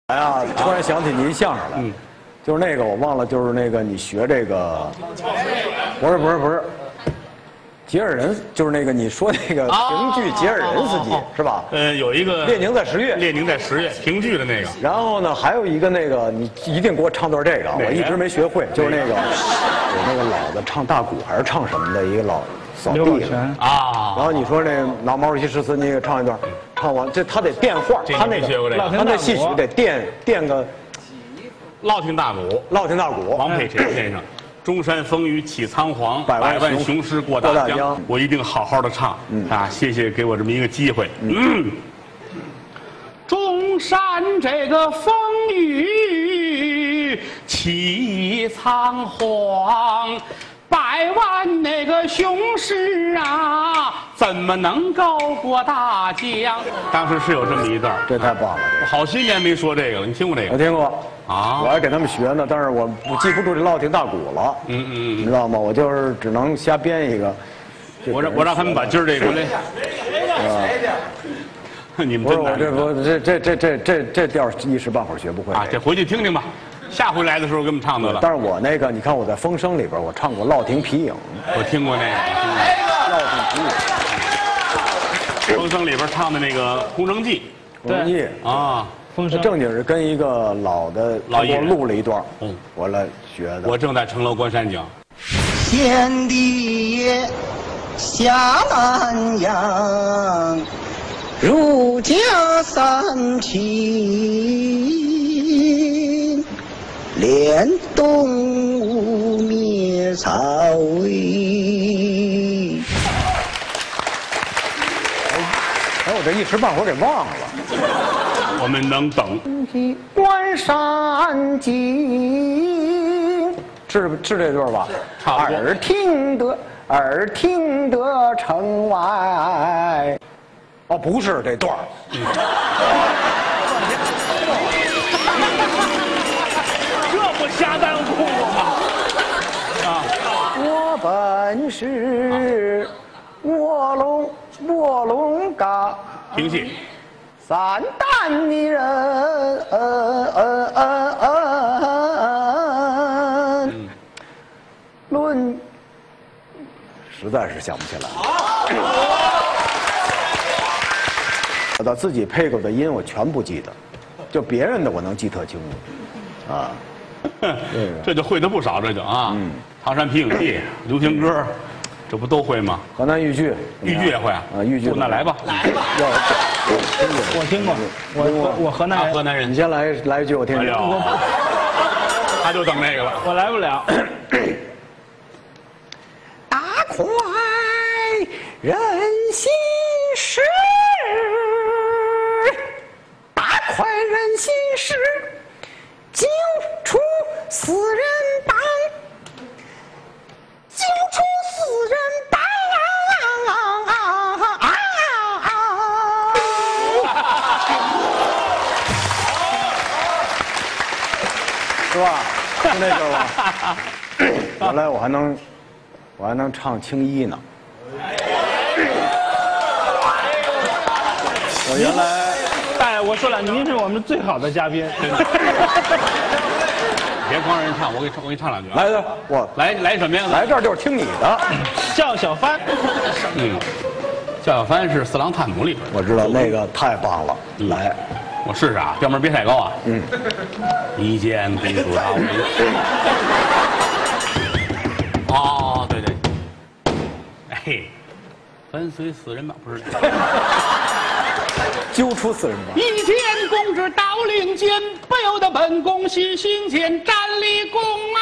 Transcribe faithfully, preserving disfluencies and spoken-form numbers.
哎呀，突然想起您相声来，嗯，就是那个我忘了，就是那个你学这个，不是不是不是，吉尔任就是那个你说那个评剧吉尔任斯基是吧？ 呃，有一个列宁在十月， 列宁在十月评剧的那个。 然后呢，还有一个那个你一定给我唱段这个，我一直没学会，就是那个有那个老的唱大鼓还是唱什么的一个老扫地的啊。然后你说那拿毛主席诗词，你给唱一段。 唱完这他得垫话，他那个他那戏曲得垫垫个烙听大鼓， 烙听大鼓。 王佩辰先生，中山风雨起苍黄，百万雄师过大江。我一定好好的唱啊！谢谢给我这么一个机会。嗯，中山这个风雨起苍黄。 百万那个雄师啊，怎么能够过大江？当时是有这么一段， 这太棒了！ 我好些年没说这个了，你听过这个？ 我听过啊， 我还给他们学呢，但是我我记不住这烙听大鼓了。嗯嗯，你知道吗？我就是只能瞎编一个。 我让我让他们把今儿这过来。你们不是我这不这这这这这这调一时半会儿学不会啊，这回去听听吧。 下回来的时候给我们唱得了。 但是我那个，你看我在《风声》里边，我唱过《烙亭皮影》， 我听过那个 《烙亭皮影》。《风声》里边唱的那个《空城计》， 空城计啊， 风声正经是跟一个老的老艺人录了一段，嗯，我来学的。 我正在城楼观山讲。 天地夜下南阳，儒家三秦。 连东吴灭曹魏。 哎，我这一时半会儿给忘了。 我们能等。 关山景， 是是这段吧？ 耳听得耳听得城外。 哦，不是这段。嗯瞎耽误我吗？啊！ 我本是卧龙卧龙岗评戏， 三旦的人，呃呃呃呃，论实在是想不起来。我到自己配过的音，我全不记得，就别人的我能记特清楚，啊。 这就会的不少，这就啊，嗯，唐山皮影戏、流行歌，这不都会吗？ 河南豫剧， 豫剧也会啊。 啊，豫剧那来吧， 来吧。我听过，我我我河南人， 河南人， 你先来来一句，我听听。 他就等那个了， 我来不了。 大快人心事，大快人心事。 揪出四人帮，揪出四人帮啊！ 是吧？是那歌吧？原来我还能，我还能唱青衣呢。我原来。 哎，我说了，您是我们最好的嘉宾，真的。 别光让人唱，我给唱，我给你唱两句。 来的，我来来什么呀？ 来这儿就是听你的。 叫小帆。 嗯，叫小帆是《四郎探母》里边， 我知道那个太棒了。来， 我试试啊，调门别太高啊。嗯。一见公主到临。哦，对对。哎，跟随四人帮不是。 揪出四人帮。 一见公主到林间，不由得本宫喜心间，站立宫